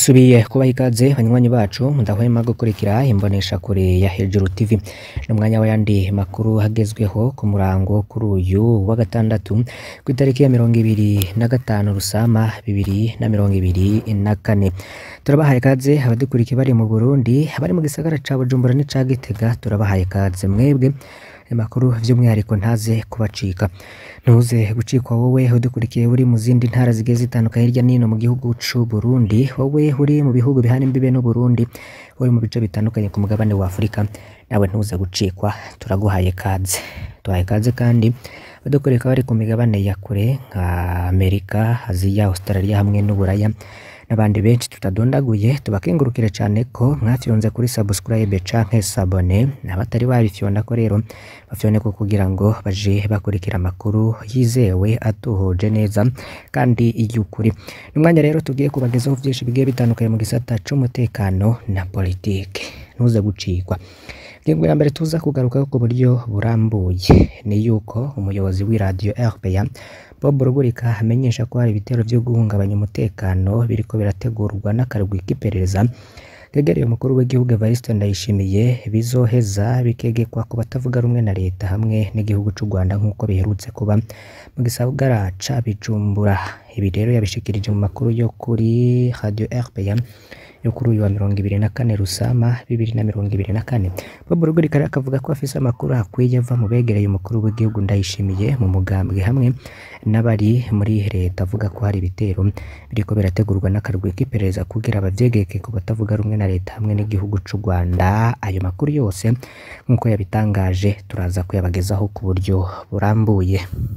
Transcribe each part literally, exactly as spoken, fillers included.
Dusubiye kubaha ikaze banywanyi bacu mudahwema gukurikira imbonesha kure ya Hejuru T V n'umwanya w'ayandi makuru hagezweho ku murango kuri uyu wa gatandatu ku itariki ya mirongo ibiri na gatanu Rusama bibiri na mirongo ibiri na kane. Turabahaye ikaze abadukurikiye bari mu Burundi, abari mu gisagara ca Bujumbura n'ica Gitega, turabahaye ikaze mwebwe amakuru vy'umwihariko ntaze kubacika. Ntuze gucikwa wowe udukurikiye uri mu zindi ntara zigiye zitandukanye hirya nino mu gihugu c'u Burundi, wowe uri mu bihugu bihana imbibe no Burundi, uri mu bice bitandukanye ku mugabane wa Afrika, nawe ntuze gucikwa, turaguhaye kaze. Tuhaye kaze kandi badukurika bari ku migabane ya kure nka Amerika, Aziya, Australia hamwe n'Uburaya n'abandi benshi tutadondaguye. Tubakengurukire cyane ko mwafyonze kuri subscribe canke sabone, abatari babifyonda ko rero bafyone ko kugira ngo baje bakurikira amakuru yizewe atuhoje neza kandi iyukuri. Numwanya rero tugiye kubagezaho vyinshi bigiye bitandukanye mu gisata c'umutekano na politike, ntuze gucikwa. Ingingo ya mbere tuza kugaruka ku buryo burambuye ni yuko umuyobozi w'iradio R P A Bob Rugurika amenyesha ko hari ibitero vyo guhungabanya umutekano biriko birategurwa n'akarwi k'iperereza kegereye umukuru w'igihugu Evariste Ndayishimiye, bizoheza bikegekwa ku batavuga rumwe na leta hamwe n'igihugu c'u Rwanda nk'uko biherutse kuba mu gisagara ca Bujumbura. Ibi rero yabishikirije mu makuru yo kuri radio R P A yo kuri uyu wa mirongo ibiri na kane Rusama bibiri na mirongo ibiri na kane. Bob Rugurika akavuga ko afise amakuru akwiye ava mu begereye umukuru w'igihugu Ndayishimiye mu mugambwe hamwe n'abari muri leta, avuga ko hari ibitero biriko birategurwa n'akarwi k'iperereza kugira abavyegeke ku batavuga rumwe na leta hamwe n'igihugu c'u Rwanda. Ayo makuru yose nk'uko yabitangaje turaza kuyabagezaho ku buryo burambuye.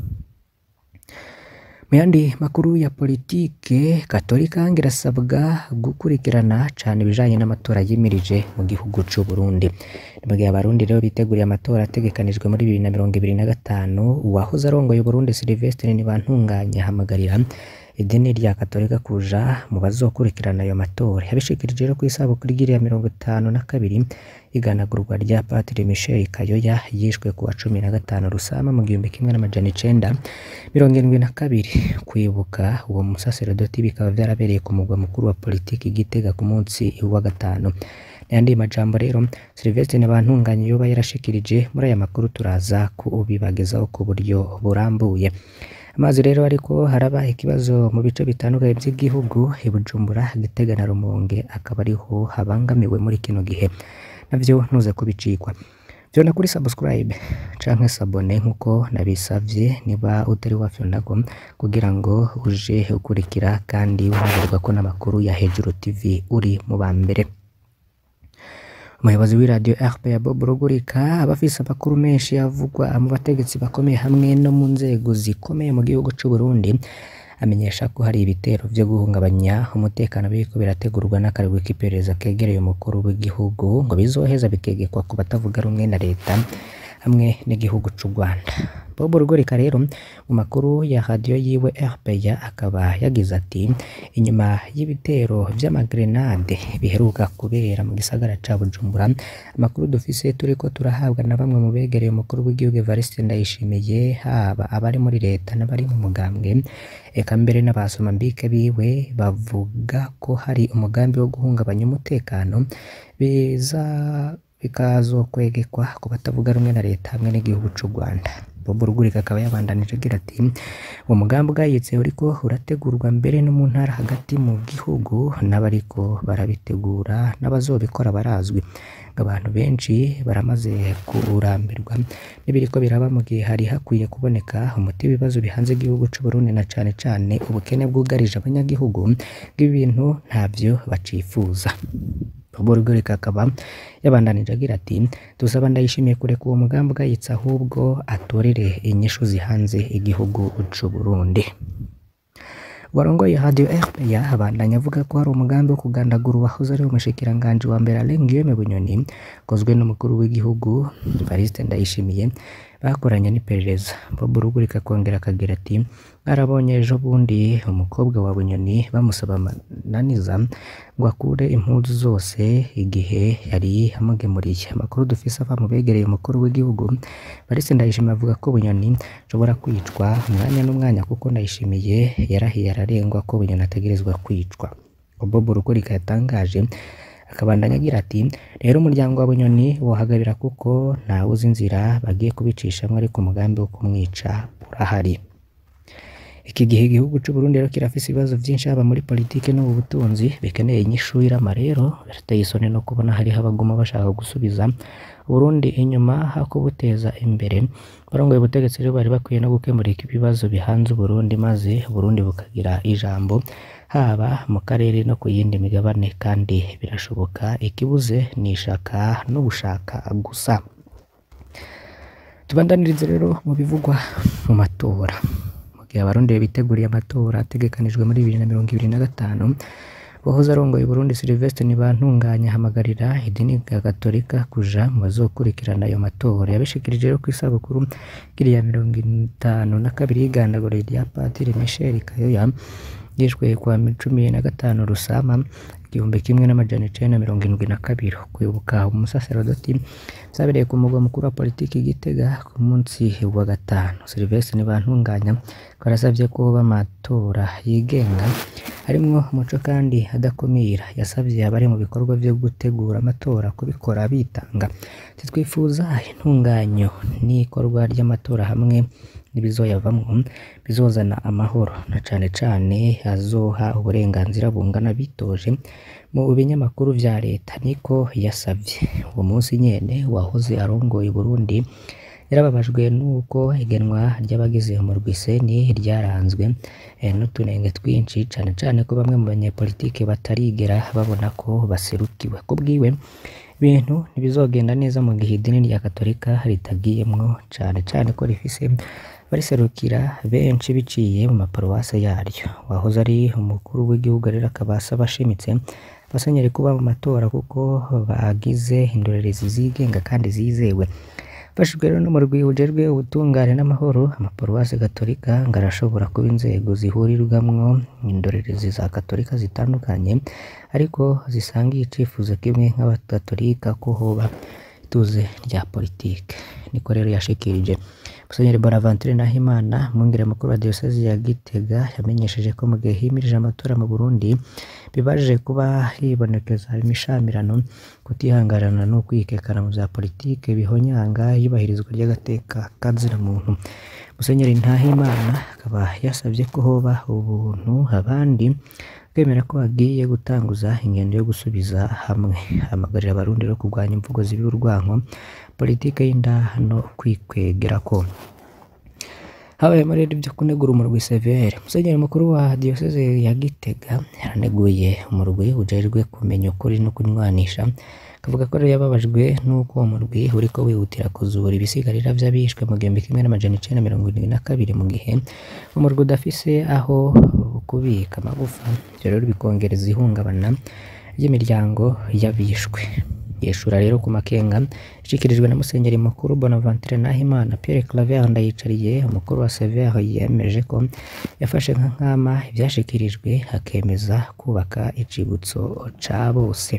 Muyandi makuru ya politike, Katolika irasabwa gukurikirana cane ibijanye n'amatora yimirije mu gihugu c'u Burundi. Mugihe abarundi rero biteguriye amatora ategekanijwe muri bibiri na mirongo ibiri na gatanu, uwahoze arongoye Burundi Sylvestre Ntibantunganya ahamagarira idini rya Katolika kuja mu bazokurikirana ayo matora. Yabishikirije rero kw'isabukuru ya mirongo itanu na kabiri iganagurwa rya Padiri Michel Kayoya yishwe ku wa cumi na gatanu Rusama mu gihumbi kimwe n'amajana icenda mirongo irindwi na kabiri. Kwibuka uwo musaseredoti bikaba vyarabereye ku mugwa mukuru wa politiki Gitega ku munsi wa gatanu. N'ayandi majambo rero Sylvestre Ntibantunganya yoba yarashikirije muri aya makuru turaza kubibagezaho ku buryo burambuye. Amazi rero ariko haraba ikibazo mu bice bitandukanye by'igihugu, i Bujumbura, Gitega na Rumonge akaba ariho habangamiwe muri kino gihe, navyo ntuze kubicikwa. Vyona kuri subscribe canke sabone nkuko nabisavye niba utari wafyondako kugira ngo uje ukurikira kandi uhagarwa ko n'amakuru ya Hejuru T V uri mu bambere. Umuyobozi w'iradio R P A Bob Rugurika abafise amakuru menshi avugwa mu bategetsi bakomeye hamwe no mu nzego zikomeye mu gihugu c'u Burundi, amenyesha ko hari ibitero vyo guhungabanya umutekano biriko birategurwa n'akarwi k'iperereza kegereye umukuru w'igihugu ngo bizoheza bikegekwa ku batavuga rumwe na leta hamwe n'igihugu c'u Rwanda. Bob Rugurika rero mu makuru ya radio yiwe R P A akaba yagize ati inyuma y'ibitero vy'amagrenade biheruka kubera mu gisagara ca Bujumbura, amakuru dufise turiko turahabwa na bamwe mu begereye umukuru w'igihugu Evariste Ndayishimiye, haba abari muri leta n'abari mu mugambwe eka mbere n'abasomambike biwe, bavuga ko hari umugambi wo guhungabanya umutekano biza bikazokwegekwa ku batavuga rumwe na leta hamwe n'igihugu c'u Rwanda. Bob Rugurika akaba yabandanije agira ati uwo mugambi ugayitse uriko urategurwa mbere no mu ntara hagati mu gihugu, n'abariko barabitegura n'abazobikora barazwi. Abantu benshi baramaze kurambirwa n'ibiriko biraba mu gihe hari hakwiye kuboneka umuti w'ibibazo bihanze igihugu c'u Burundi na cane cane ubukene bwugarije abanyagihugu, bw'ibintu ntavyo bacifuza. Bob Rugurika akaba yabandanije agira ati dusaba Ndayishimiye kureka uwo mugambi ugayitse ahubwo atorere inyishu zihanze igihugu c'u Burundi. Warongoye radio R P A abandanya avuga ko hari umugambi wo kugandagura uwahoze ari umushikiranganji wa mbere Alain Guillaume Bunyoni kozwe n'umukuru w'igihugu Evariste Ndayishimiye bakoranye n'iperereza. Bob Rugurika kongera akagira ati arabonye ejo bundi umukobwa wa Bunyoni bamusaba mananiza ngo akure impuzu zose igihe yari amugemuriye. Amakuru dufise ava mu begereye umukuru w'igihugu Evariste Ndayishimiye avuga ko Bunyoni ashobora kwicwa umwanya n'umwanya kuko Ndayishimiye yarahiye ararengwa ko Bunyoni ategerezwa kwicwa. Bob Rukuri yatangaje akabandanya agira ati rero umuryango wa Bunyoni wohagarira kuko ntawe uzi inzira bagiye kubicishamwe ariko umugambi wo kumwica urahari. Iki gihe igihugu cy'u Burundi rero kirafise ibibazo byinshi haba muri politike no mu butunzi bikeneye inyishu irama rero birateye isoni no kubona hari abaguma bashaka gusubiza Burundi inyuma hako buteza imbere. Barongoye ubutegetsi rero bari bakwiye no gukemura ibibazo bihanze Burundi maze Burundi bukagira ijambo haba mu karere no ku yindi migabane kandi birashoboka, ikibuze ni ishaka no gushaka gusa. Tubandanirize rero mu bivugwa mu matora. Abarundi biteguriye amatora ategekanijwe muri bibiri na mirongo ibiri na gatanu wahoze arongoye Burundi Sylvestre Ntibantunganya hamagarira idini ya Gatolika kuja mu bazokurikirana ayo matora. Yabishikirije rero ku isabukuru kiriya mirongo itanu na kabiri y'igandagura rya Padiri Michel Kayoya yishwe kwa cumi na gatanu Rusama igihumbi kimwe n'amajana icenda mirongo indwi na kabiri. Kwibuka umusaserodoti vyabereye ku mugwa mukuru wa politiki Gitega ku munsi wa gatanu. Sylvestre Ntibantunganya karasavye ko bamatora yigenga harimwo umuco kandi adakumira. Yasavye abari mu bikorwa vyo gutegura amatora kubikora bitanga. Titwifuza intunganyo n'ikorwa ry'amatora hamwe n'ibizoyavamwo bizozana amahoro na cane cane azoha uburenganzira bungana bitoje mu binyamakuru vya leta, niko yasavye. Uwo munsi nyene wahoze arongoye Burundi yarababajwe nuko igenwa ry'abagize umurwi seni ryaranzwe e, n'utunenge twinshi cane cane ko bamwe mu banyepolitike batarigera babona ko baserukiwe. Kubwiwe ibintu ntibizogenda neza mu gihe idini rya Gatolika ritagiyemwo cane cane ko rifise bariserukira benshi biciye mu maparuwase yaryo. Wahoze ari umukuru w'igihugu rero akaba asaba ashimitse basenyeri kuba mu matora kuko bagize indorerezi zigenga kandi zizewe. Bashijwe rero n'umurwi ujejwe ubutungane n'amahoro amaparuwase Gatolika ngarashobora kuba inzego zihurirwamwo indorerezi za Gatolika zitandukanye ariko zisangiye icifuzo kimwe nk'abagatolika ko hoba ituze rya politike. Niko rero yashikirije. Musenyeri Bonaventure Nahimana mwungere mukuru wa diocese ya Gitega yamenyesheje ko mu gihe himirije amatora mu Burundi bibaje kuba hibonekeza imishamirano, kutihangarana no kwikekana mu za politike bihonyanga yubahirizwa ry'agateka kazira muntu. Musenyeri Nahimana akaba yasabye ko hoba ubuntu abandi kwemera ko bagiye gutanguza ingendo yo gusubiza hamwe. Amagarira abarundi no kurwanya imvugo zibi urwanko, politike y'inda no kwikwegera ko. Habaye muri ibyo kunegura umurwi severe. Musenyeri mukuru wa diocese ya Gitega yaraneguye umurwi ujejwe kumenya ukuri no kunywanisha, kavuga ko yababajwe nuko umurwi uriko wihutira kuzura ibisigarira vy'abishwe mu gihumbi kimwe n'amajana icenda mirongo irindwi na kabiri mu gihe umurwi udafise aho kubika amagufa. Ivyo rero bikongereza ihungabana ry'imiryango y'abishwe. Yeshura rero ku makenga ishikirijwe na Musenyeri mukuru Bonaventure Nahimana. Pierre Claver Ndayicariye umukuru wa Severe yemeje ko yafashe nka nkama ivyashikirijwe hakemeza kubaka icibutso ca bose.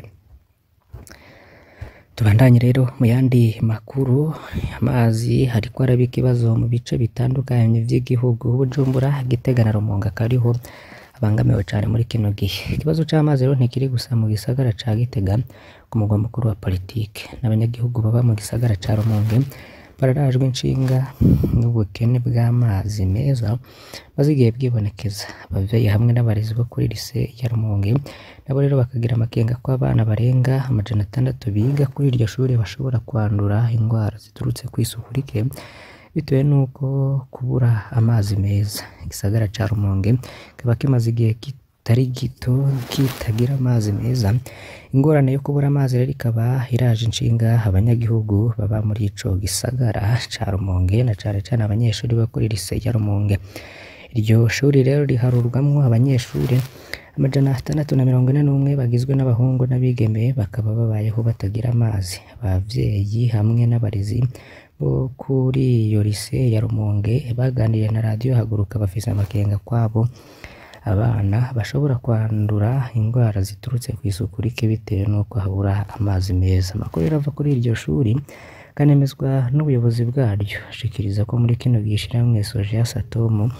Tubandanye rero mu yandi makuru. Amazi hariko araba ikibazo mu bice bitandukanye vy'igihugu. Bujumbura, Gitega na Rumonge kariho abangamiwe cyane muri kino gihe. Ikibazo c'amazi rero ntikiri gusa mu gisagara ca Gitega ku mugwa mukuru wa politike. N'abanyagihugu baba mu gisagara ca Rumonge bararajwe inshinga n'ubukene bw'amazi meza bazigiye bwibonekeza. Abavyeyi hamwe n'abarezi bo kuri lycée ya Rumonge nabo rero bakagira amakenga ko abana barenga amajana atandatu biga kuri iryo shuri bashobora kwandura indwara ziturutse kw'isuku rike bitewe nuko kubura amazi meza. Igisagara ca Rumonge kaba kimaze igihe kitari gito kitagira amazi meza. Ingorane yo kubura amazi rero ikaba iraje inshinga abanyagihugu baba muri ico gisagara ca Rumonge na cane cane abanyeshuri bo kuri lycée ya Rumonge. Iryo shuri rero riharurwamwo abanyeshuri amajana atandatu na mirongo ine n'umwe bagizwe n'abahungu n'abigeme, bakaba babayeho batagira amazi. Abavyeyi hamwe n'abarezi bo kuri iyo lycée ya Rumonge baganiriye na radio Haguruka bafise amakenga kwabo abana bashobora kwandura indwara ziturutse kw'isuku rike bitewe nuko habura amazi meza. Amakuru yava kuri iryo shuri kanemezwa n'ubuyobozi bwaryo ashikiriza ko muri kino gishira mwe Sojeya Satomo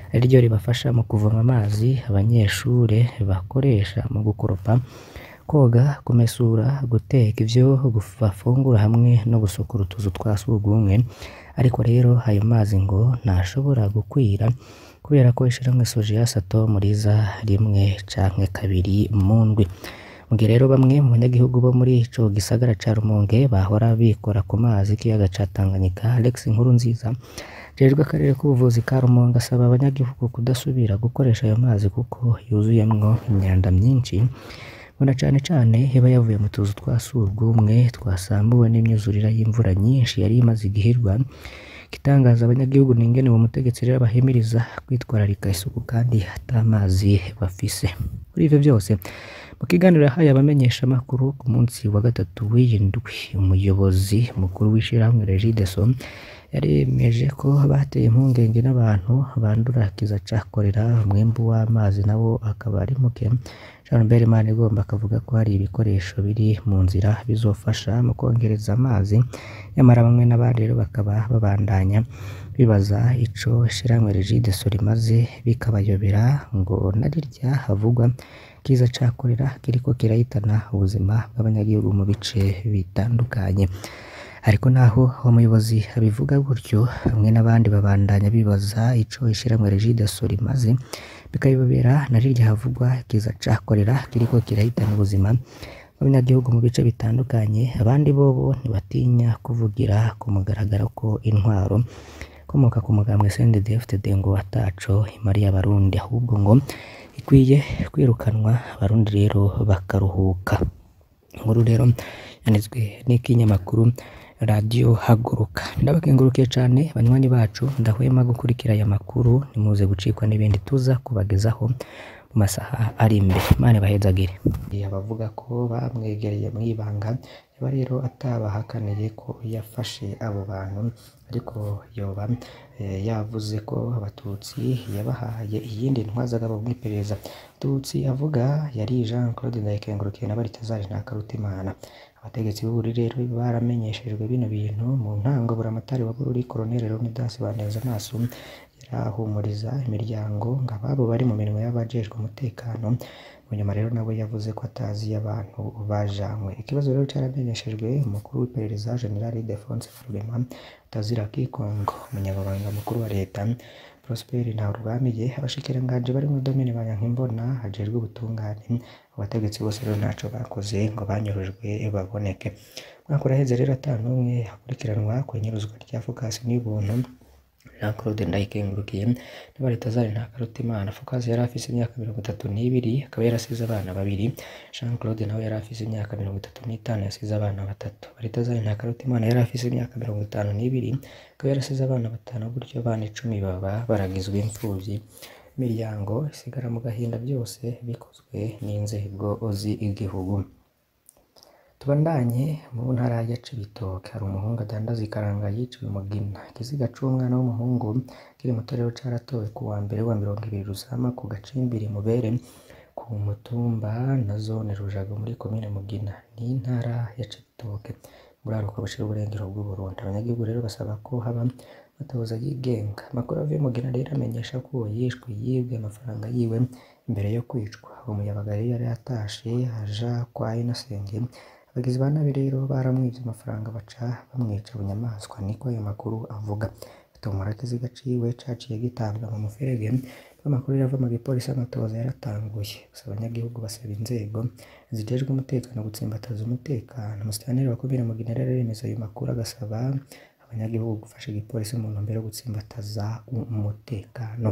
ari ryo ribafasha mu kuvoma amazi abanyeshure bakoresha mu gukoropa, koga, kumesura, guteka ivyo bafungura hamwe no gusukura utuzu twa surwumwe. Ariko rero ayo mazi ngo ntashobora gukwira kubera ko ishirahamwe Sogea Satom riza rimwe canke kabiri mu ndwi. Mu gihe rero bamwe mu banyagihugu bo muri ico gisagara ca Rumonge bahora bikora ku mazi k'ikiyaga ca Tanganyika, Alex Nkurunziza ajejwe akarere k'ubuvuzi ka Rumonge asaba abanyagihugu kudasubira gukoresha ayo mazi kuko yuzuyemwo imyanda myinshi, bona cane cane iba yavuye mu tuzu twa surwumwe twasambuwe n'imyuzurira y'imvura nyinshi yari imaze igihirwa. Igitangaza abanyagihugu ni ingene uwo mutegetsi rero bahimiriza kwitwararika isuku kandi ata mazi bafise. Kuri ivyo vyose mu kiganiro yahaye abamenyeshamakuru ku munsi wa gatatu w'iyi ndwi, umuyobozi mukuru w'ishirahamwe Regideso yaremeje ko bateye impungenge n'abantu bandura kiza ca kolera, umwimbu w'amazi nawo akaba ari muke. Jean-Albert Manigomba akavuga ko hari ibikoresho biri mu nzira bizofasha mu kongereza amazi, nyamara bamwe n'abandi rero bakaba babandanya bibaza ico ishirahamwe Regideso rimaze bikabayobera ngo narirya havugwa kiza ca kolera kiriko kirahitana ubuzima bw'abanyagihugu mu bice bitandukanye. Ariko naho umuyobozi abivuga gutyo, bamwe n'abandi babandanya bibaza ico ishirahamwe Regideso rimaze bikayobera narirya havugwa kiza ca kolera kiriko kirahitana ubuzima bw'abanyagihugu mu bice bitandukanye. Abandi bobo ntibatinya kuvugira ku mugaragaro ko intwaro komoka ku mugambwe C N D D F D D ngo ataco imariye abarundi, ahubwo ngo ikwiye kwirukanwa, abarundi rero bakaruhuka. Inkuru rero yanizwe n'ikinyamakuru Radio Haguruka. Ndabakengurukiye cane banywanyi bacu, ndahwema gukurikira aya makuru, nimuze gucikwa n'ibindi tuza kubagezaho mu masaha ari imbere. Imana bahezagire. Abavuga ko bamwegereye mwibanga yaba rero atabahakaniye ko yafashe abo bantu, ariko yoba e, yavuze ko abatutsi yabahaye iyindi ntwazagabo mw'iperereza. Tutsi avuga yari Jean Claude Ndayikengurukiye na Baritazari Ntakarutimana. Abategetsi b'Uburundi rero baramenyeshejwe bino bintu mu ntango. Buramatari wa Bururi Colonel Leonidas Banezamaso yarahumuriza imiryango ngo ababo bari mu mirimo y'abajejwe umutekano. Munyuma rero nawe yavuze ko atazi abantu bajanywe. Ikibazo rero caramenyeshejwe umukuru w'iperereza General Ildefonse Rwema Tazira Kikongo, umunyamabanga mukuru wa leta Prosper Ntawurwamiye, abashikiranganji bari mu domine Banyankimbona hajejwe ubutungane. Abategetsi bose rero ntaco bakoze ngo banyurujwe baboneke. Mwaka uraheze rero ata n'umwe akurikiranwa ku inyuruzwa rya Focus n'ibuntu. Jean Claude Ndayikengurukiye na Baritazari Ntakarutimana. Focus yari afise imyaka mirongo itatu n'ibiri akaba yarasize abana babiri. Jean Claude nawe yari afise imyaka mirongo itatu n'itanu yasize abana batatu. Baritazari Ntakarutimana yari afise imyaka mirongo itanu n'ibiri akaba yarasize abana batanu, gutyo abana icumi baba baragizwe impfuvyi. Imiryango isigara mu gahinda, byose bikozwe n'inzego z'igihugu. Tubandanye mu ntara ya Cibitoke, hari umuhungu adandaza ikaranga yiciwe Mugina. Ikiziga c'umwana w'umuhungu kiri muto rero caratowe ku wa mbere wa mirongo ibiri Rusama ku gacimbiri Mubere ku mutumba na zone Rujago muri komine Mugina ni ntara ya Cibitoke buraruka bushira uburengero bw'Uburundi. Abanyagihugu rero basaba ko haba matoza yigenga. Amakuru avuye Mugina rero amenyesha ko yishwe yibwe amafaranga yiwe imbere yo kwicwa. Umuyabaga yari yatashe aja kwa Innocent. Abagizi ba nabi rero baramwivye amafaranga baca bamwica bunyamaswa, niko ayo makuru avuga. Itomora kiziga ciwe caciye gitambwa mu muferege. Amakuru yava mu gipolisi amatoza yaratanguye. Gusa abanyagihugu basaba inzego zijejwe umutekano gutsimbataza umutekano. Musitanteri wa komine Mugina rero yemeza ayo makuru, agasaba abanyagihugu gufasha igipolisi mu ntumbero yo gutsimbataza umutekano.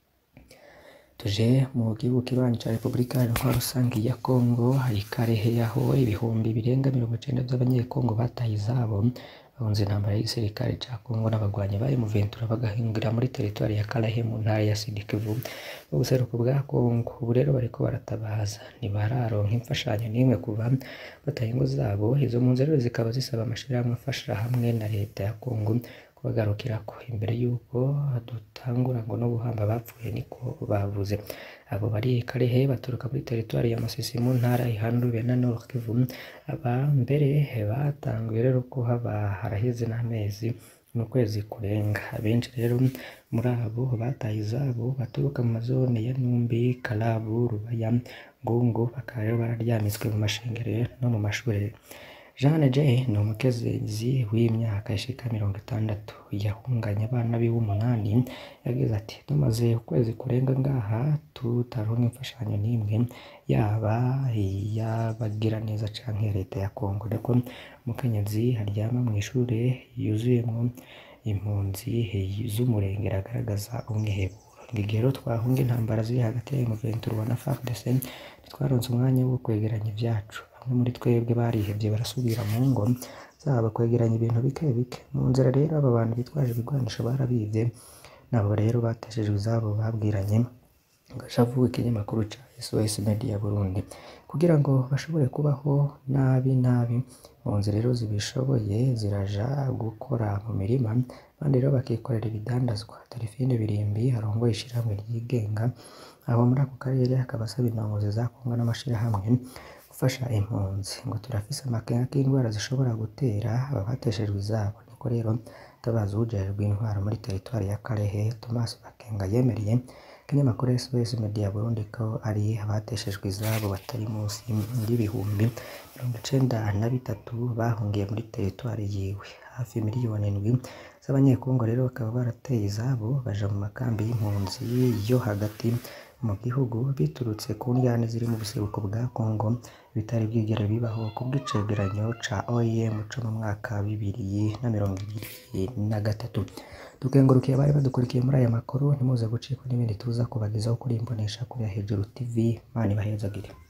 Tuje mu gihugu kibanyi ca Republika Iharanira Rusangi ya Kongo, hari Karehe yaho ibihumbi birenga mirongo icenda vy'abanyekongo bataye izabo bahunze intambara y'igisirikare ca Kongo n'abagwanyi bari mu Ventura bagahingira muri teritwari ya Karehe mu ntara ya Sud Kivu mu buseruko bwa Kongo. Ubu rero bariko baratabaza, ntibararonka imfashanyo n'imwe kuva bataye ingo zabo. Izo mpunzi rero zikaba zisaba amashirahamwe afasha hamwe na leta ya Kongo kubagarukirako imbere yuko dutangura ngo no guhamba bapfuye, niko bavuze. Abo bari Karehe baturuka muri teritwari ya Masisi mu ntara ihanduwe na Nord Kivu. Aba mbere batanguye rero ko haba haraheze n'amezi mu kwezi kurenga. Abenshi rero muri abo bataye izabo baturuka mu mazone ya Numbi, Karabu, Rubaya, Ngungu bakaba rero bararyamitswe mu mashengero no mu mashure. Jeanne J ni umukenyezi w'imyaka ishika mirongo itandatu yahunganye abana biwe umunani. Yagize ati tumaze ukwezi kurenga ngaha tutaronka imfashanyo n'imwe yaba iyabagira neza canke leta ya Kongo. Niko umukenyezi aryama mu ishure yuzuyemwo impunzi z'umurengera agaragaza umwiheburo. Igihe rero twahunga intambara ziri hagati ya M vingt-trois na F A R D C ntitwaronse umwanya wo kwegeranya ivyacu. Bamwe muri twebwe barihevye barasubira mu ngo zabo kwegeranya ibintu bike bike. Mu nzira rero aba bantu bitwaje ibigwanisho barabivye, nabo rero bateshejwe izabo babwiranye gashavu ikinyamakuru ca S O S Media Burundi kugira ngo bashobore kubaho nabi nabi. Mu nzira rero zibishoboye ziraja gukora mu mirima, abandi rero bakikorera ibidandazwa. Delphine Birimbi arongoye ishirahamwe ryigenga aho muri ako karere akaba asaba indongozi za Kongo n'amashirahamwe gufasha impunzi ngo turafise amakenga k'indwara zishobora gutera aba bateshejwe izabo. Niko rero Tabazi ujejwe intwaro muri teritwari ya Kalehe Thomas Bakenga yemereye ikinyamakuru S O S Media Burundi ko ari abateshejwe izabo batari munsi y'ibihumbi mirongo icenda na bitatu bahungiye muri teritwari yiwe. Hafi miliyoni indwi z'abanyekongo rero bakaba barateye izabo baja mu makambi y'impunzi yo hagati mu gihugu biturutse ku njyane ziri mu buseruko bwa Kongo bitari bwigera bibaho ku bw'icegeranyo ca O I M co mu mwaka wa bibiri na mirongo ibiri na gatatu. Dukengurukiye bari badukurikiye muri aya makuru, ntimuze gucikwa n'ibindi tuza kubagezaho kuri Imbonesha kuri Hejuru T V. Mani bahezagire.